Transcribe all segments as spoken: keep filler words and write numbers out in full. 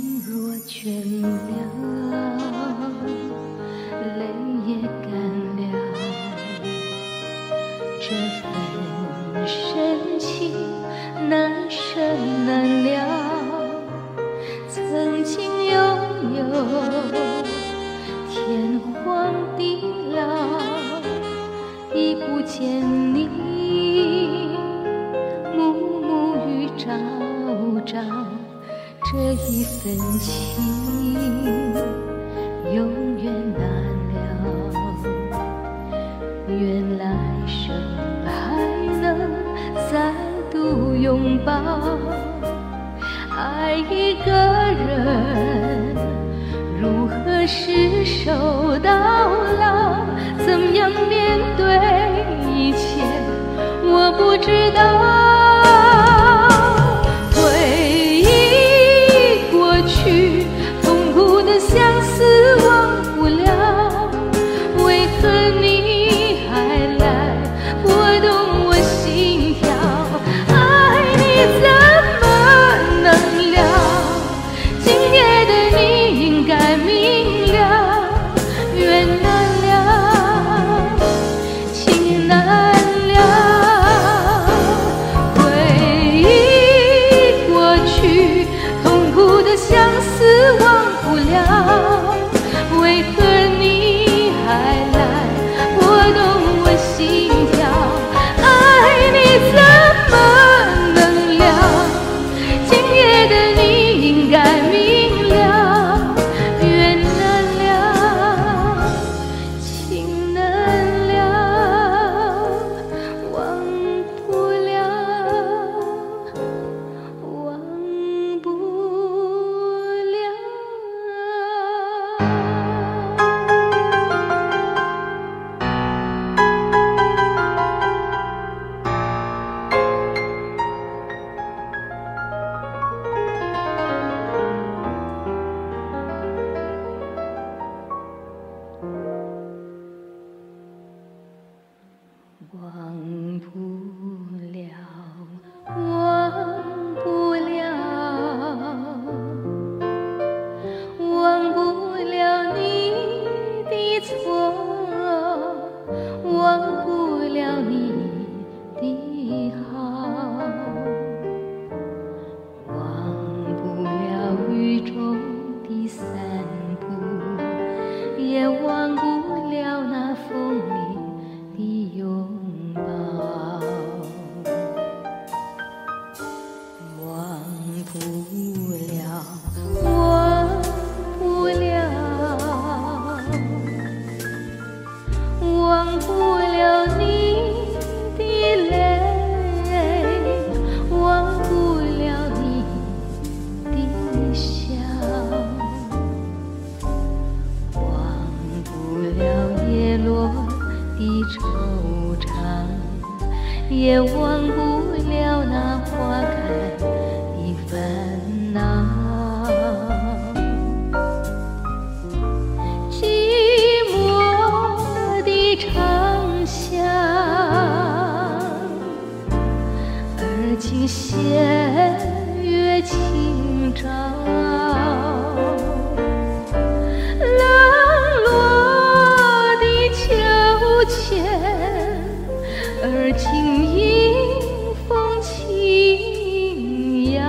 若倦了，泪也干了，这份深情难舍难了。曾经拥有，天荒地老，已不见你，暮暮与朝朝。这一份情永远难了，愿来生还能再度拥抱。爱一个人，如何厮守到老？怎样面对一切，我不知道。痛苦的相思忘不了，为何你还来拨动我心跳？爱你怎么能了？今夜的你应该明了，缘难了，情难了，回忆过去，痛苦的相思忘不了，为何你还来拨动我心跳？爱你怎么能了？今夜的你应该明了，缘难了，情难了，忘不了，忘不了。忘不了，忘不了，忘不了你的错，忘不了你的好，忘不了雨中的散步，也忘不了那风里的拥抱，忘不了，忘不了，忘不了你的泪，忘不了你的笑，忘不了叶落的惆怅，也忘不了那花开的烦恼。寂寞的长巷，而今弦月清照，而今迎风轻摇，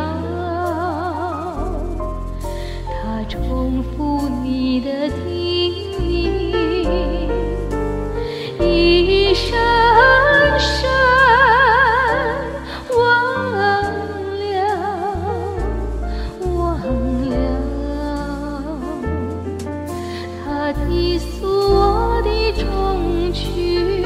它重复你的叮咛，一声声忘了，忘了，它低诉我的衷曲。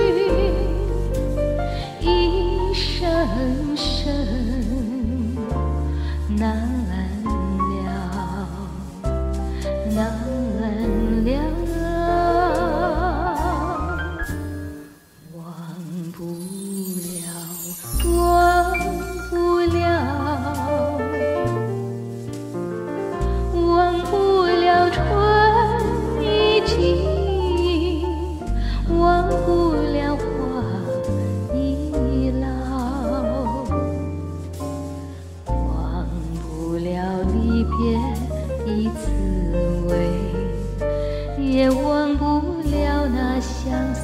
深深难了，难了，忘不了，忘不了，忘不了春已尽，忘不了花已老。忘不了离别的滋味，也忘不了那相